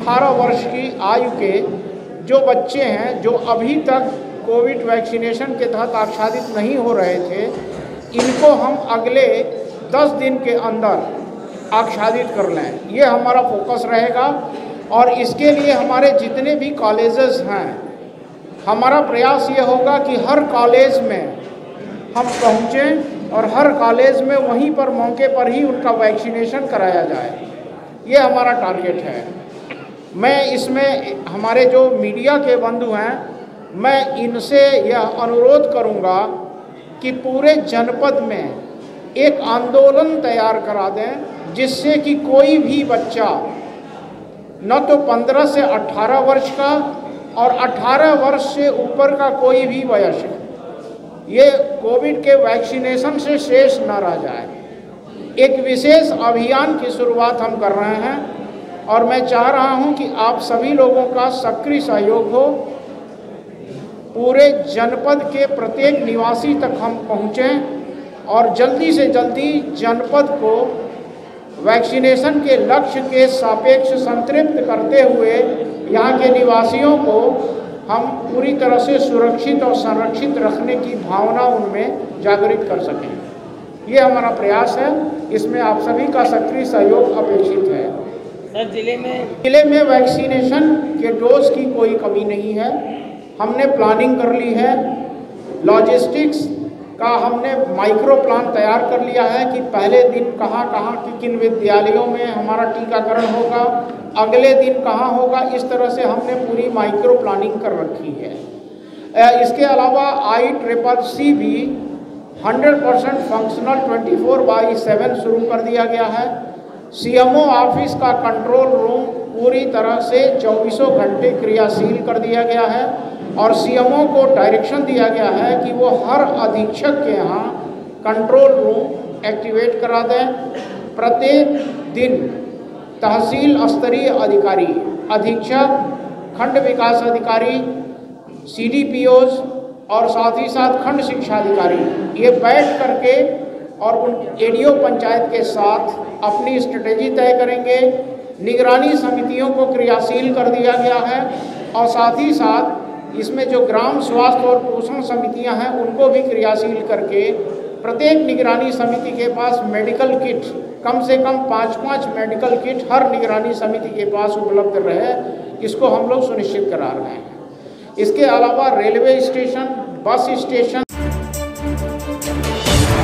18 वर्ष की आयु के जो बच्चे हैं जो अभी तक कोविड वैक्सीनेशन के तहत आच्छादित नहीं हो रहे थे, इनको हम अगले 10 दिन के अंदर आच्छादित कर लें, ये हमारा फोकस रहेगा। और इसके लिए हमारे जितने भी कॉलेजेस हैं, हमारा प्रयास ये होगा कि हर कॉलेज में हम पहुँचें और हर कॉलेज में वहीं पर मौके पर ही उनका वैक्सीनेशन कराया जाए, ये हमारा टारगेट है। मैं इसमें हमारे जो मीडिया के बंधु हैं, मैं इनसे यह अनुरोध करूंगा कि पूरे जनपद में एक आंदोलन तैयार करा दें, जिससे कि कोई भी बच्चा न तो 15 से 18 वर्ष का और 18 वर्ष से ऊपर का कोई भी वयस्क ये कोविड के वैक्सीनेशन से शेष न रह जाए। एक विशेष अभियान की शुरुआत हम कर रहे हैं और मैं चाह रहा हूं कि आप सभी लोगों का सक्रिय सहयोग हो। पूरे जनपद के प्रत्येक निवासी तक हम पहुंचें और जल्दी से जल्दी जनपद को वैक्सीनेशन के लक्ष्य के सापेक्ष संतृप्त करते हुए यहाँ के निवासियों को हम पूरी तरह से सुरक्षित और संरक्षित रखने की भावना उनमें जागृत कर सकें। ये हमारा प्रयास है, इसमें आप सभी का सक्रिय सहयोग अपेक्षित है। सर, जिले में वैक्सीनेशन के डोज की कोई कमी नहीं है। हमने प्लानिंग कर ली है, लॉजिस्टिक्स का हमने माइक्रो प्लान तैयार कर लिया है कि पहले दिन कहाँ किन विद्यालयों में हमारा टीकाकरण होगा, अगले दिन कहाँ होगा, इस तरह से हमने पूरी माइक्रो प्लानिंग कर रखी है। इसके अलावा ICCC भी 100% फंक्शनल 24/7 शुरू कर दिया गया है। CMO ऑफिस का कंट्रोल रूम पूरी तरह से 24 घंटे क्रियाशील कर दिया गया है और CMO को डायरेक्शन दिया गया है कि वो हर अधीक्षक के यहाँ कंट्रोल रूम एक्टिवेट करा दें। प्रत्येक दिन तहसील स्तरीय अधिकारी, अधीक्षक, खंड विकास अधिकारी, CDPOs और साथ ही साथ खंड शिक्षा अधिकारी ये बैठ करके और उन ADO पंचायत के साथ अपनी स्ट्रेटेजी तय करेंगे। निगरानी समितियों को क्रियाशील कर दिया गया है और साथ ही साथ इसमें जो ग्राम स्वास्थ्य और पोषण समितियां हैं उनको भी क्रियाशील करके प्रत्येक निगरानी समिति के पास मेडिकल किट, कम से कम 5-5 मेडिकल किट हर निगरानी समिति के पास उपलब्ध रहे, इसको हम लोग सुनिश्चित करा रहे हैं। इसके अलावा रेलवे स्टेशन, बस स्टेशन